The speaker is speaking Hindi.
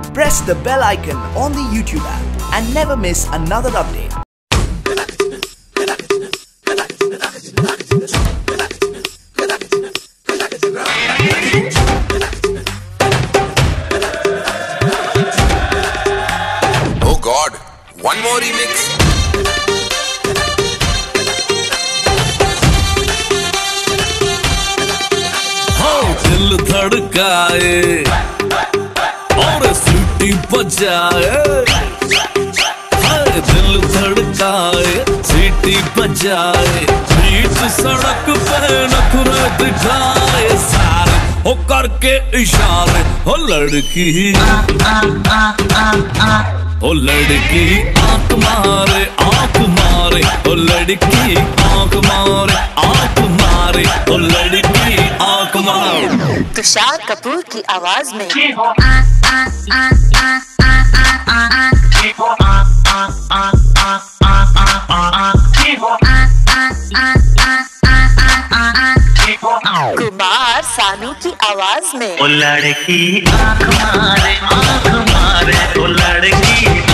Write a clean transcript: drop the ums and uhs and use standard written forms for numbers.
Press the bell icon on the YouTube app and never miss another update. Oh God, one more remix. दिल धड़काए और सीटी बजाए, दिल धड़काए सीटी बजाए, बीच सड़क पे नखरे दिखाए सारे हो करके इशारे। हो लड़की ओ लड़की आंख मारे आंख मारे, ओ लड़की आंख मारे आंख मारे, ओ लड़की आंख मारे। तुषार कपूर की आवाज में कुमार सानू की आवाज में ओ लड़की आंख मारे, ओ लड़की